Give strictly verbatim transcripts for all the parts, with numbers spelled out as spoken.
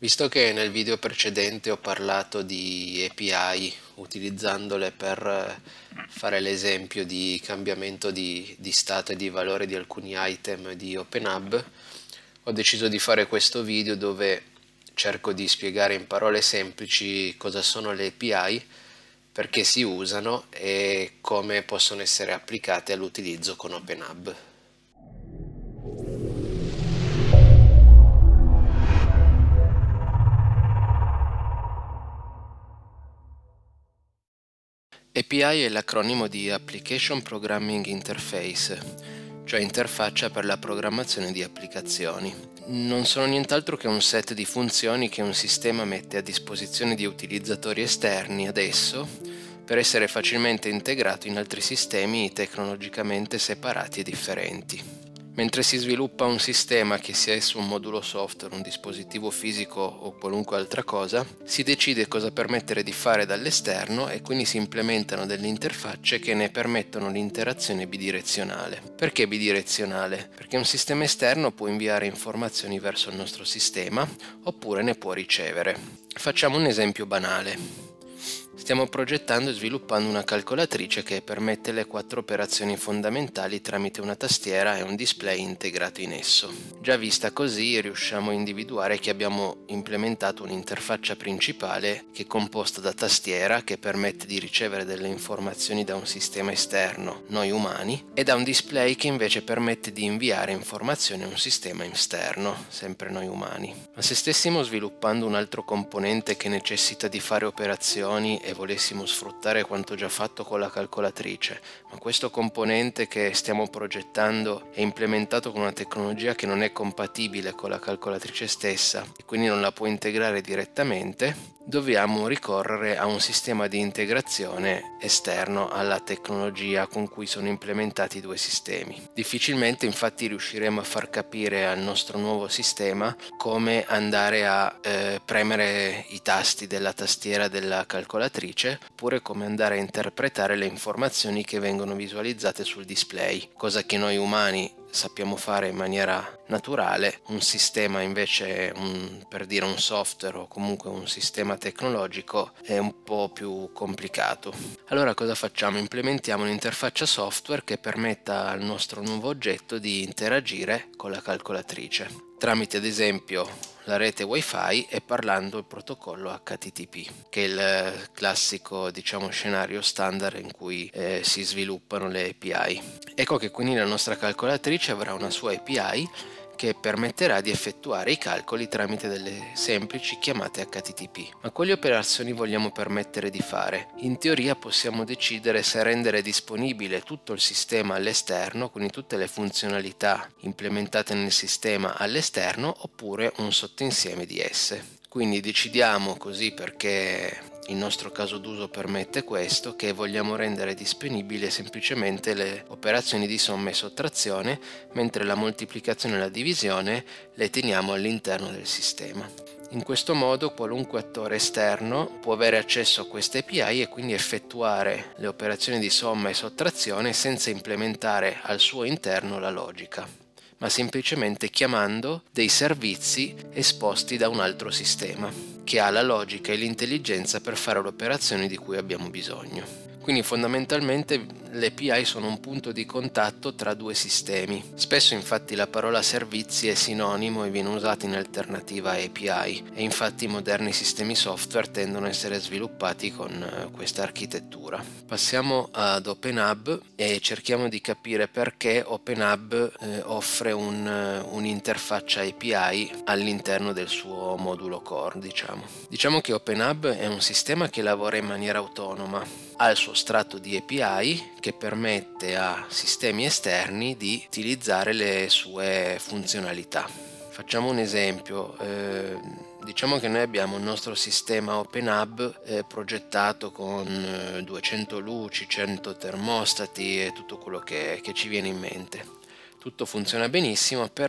Visto che nel video precedente ho parlato di A P I, utilizzandole per eh, fare l'esempio di cambiamento di, di stato e di valore di alcuni item di OpenHub, ho deciso di fare questo video dove cerco di spiegare in parole semplici cosa sono le A P I, perché si usano e come possono essere applicate all'utilizzo con OpenHub. A P I è l'acronimo di Application Programming Interface, cioè interfaccia per la programmazione di applicazioni. Non sono nient'altro che un set di funzioni che un sistema mette a disposizione di utilizzatori esterni ad esso per essere facilmente integrato in altri sistemi tecnologicamente separati e differenti. Mentre si sviluppa un sistema, che sia esso un modulo software, un dispositivo fisico o qualunque altra cosa, si decide cosa permettere di fare dall'esterno e quindi si implementano delle interfacce che ne permettono l'interazione bidirezionale. Perché bidirezionale? Perché un sistema esterno può inviare informazioni verso il nostro sistema oppure ne può ricevere. Facciamo un esempio banale. Stiamo progettando e sviluppando una calcolatrice che permette le quattro operazioni fondamentali tramite una tastiera e un display integrato in esso. Già vista così riusciamo a individuare che abbiamo implementato un'interfaccia principale che è composta da tastiera, che permette di ricevere delle informazioni da un sistema esterno, noi umani, e da un display che invece permette di inviare informazioni a un sistema esterno, sempre noi umani. Ma se stessimo sviluppando un altro componente che necessita di fare operazioni e volessimo sfruttare quanto già fatto con la calcolatrice, ma questo componente che stiamo progettando è implementato con una tecnologia che non è compatibile con la calcolatrice stessa e quindi non la può integrare direttamente, dobbiamo ricorrere a un sistema di integrazione esterno alla tecnologia con cui sono implementati i due sistemi. Difficilmente infatti riusciremo a far capire al nostro nuovo sistema come andare a eh, premere i tasti della tastiera della calcolatrice oppure come andare a interpretare le informazioni che vengono visualizzate sul display, cosa che noi umani sappiamo fare in maniera naturale. Un sistema invece, un, per dire un software o comunque un sistema tecnologico, è un po' più complicato. Allora cosa facciamo? Implementiamo un'interfaccia software che permetta al nostro nuovo oggetto di interagire con la calcolatrice tramite ad esempio la rete wifi e parlando il protocollo H T T P, che è il classico, diciamo, scenario standard in cui eh, si sviluppano le A P I. Ecco che quindi la nostra calcolatrice avrà una sua A P I che permetterà di effettuare i calcoli tramite delle semplici chiamate H T T P. Ma quali operazioni vogliamo permettere di fare? In teoria possiamo decidere se rendere disponibile tutto il sistema all'esterno, quindi tutte le funzionalità implementate nel sistema all'esterno, oppure un sottoinsieme di esse. Quindi decidiamo così, perché il nostro caso d'uso permette questo, che vogliamo rendere disponibile semplicemente le operazioni di somma e sottrazione, mentre la moltiplicazione e la divisione le teniamo all'interno del sistema. In questo modo qualunque attore esterno può avere accesso a queste A P I e quindi effettuare le operazioni di somma e sottrazione senza implementare al suo interno la logica, ma semplicemente chiamando dei servizi esposti da un altro sistema, che ha la logica e l'intelligenza per fare le operazioni di cui abbiamo bisogno. Quindi fondamentalmente le A P I sono un punto di contatto tra due sistemi. Spesso infatti la parola servizi è sinonimo e viene usata in alternativa a A P I, e infatti i moderni sistemi software tendono a essere sviluppati con questa architettura. Passiamo ad OpenHub e cerchiamo di capire perché OpenHub eh, offre un, un'interfaccia A P I all'interno del suo modulo core, diciamo. Diciamo che OpenHub è un sistema che lavora in maniera autonoma. Ha il suo strato di A P I che permette a sistemi esterni di utilizzare le sue funzionalità. Facciamo un esempio. Eh, diciamo che noi abbiamo il nostro sistema OpenHub eh, progettato con eh, duecento luci, cento termostati e tutto quello che, che ci viene in mente. Tutto funziona benissimo, però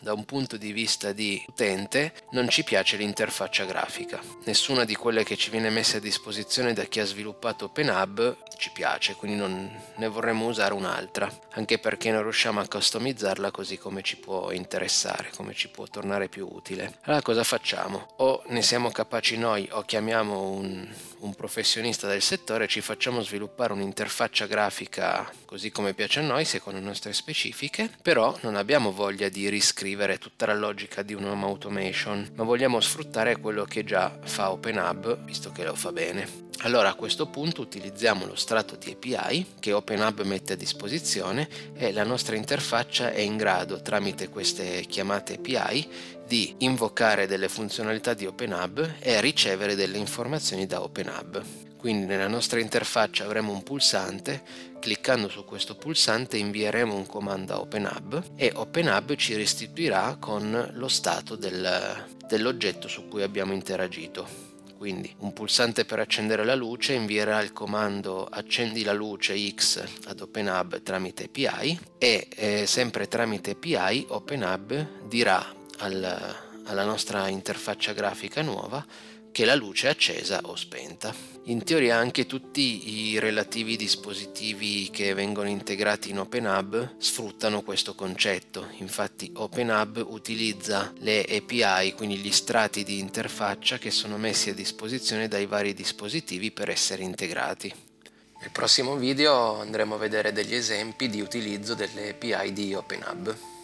da un punto di vista di utente non ci piace l'interfaccia grafica. Nessuna di quelle che ci viene messa a disposizione da chi ha sviluppato OpenHub ci piace, quindi non ne vorremmo usare un'altra, anche perché non riusciamo a customizzarla così come ci può interessare, come ci può tornare più utile. Allora cosa facciamo? O ne siamo capaci noi o chiamiamo un, un professionista del settore e ci facciamo sviluppare un'interfaccia grafica così come piace a noi, secondo le nostre specifiche, però non abbiamo voglia di riscrivere tutta la logica di un home automation, ma vogliamo sfruttare quello che già fa OpenHub, visto che lo fa bene. Allora a questo punto utilizziamo lo strato di A P I che OpenHub mette a disposizione e la nostra interfaccia è in grado, tramite queste chiamate A P I, di invocare delle funzionalità di OpenHub e ricevere delle informazioni da OpenHub. Quindi nella nostra interfaccia avremo un pulsante, cliccando su questo pulsante invieremo un comando a OpenHub e OpenHub ci restituirà con lo stato del, dell'oggetto su cui abbiamo interagito. Quindi un pulsante per accendere la luce invierà il comando accendi la luce X ad OpenHub tramite A P I e eh, sempre tramite A P I OpenHub dirà al, alla nostra interfaccia grafica nuova che la luce è accesa o spenta. In teoria anche tutti i relativi dispositivi che vengono integrati in OpenHub sfruttano questo concetto. Infatti OpenHub utilizza le A P I, quindi gli strati di interfaccia che sono messi a disposizione dai vari dispositivi per essere integrati. Nel prossimo video andremo a vedere degli esempi di utilizzo delle A P I di OpenHub.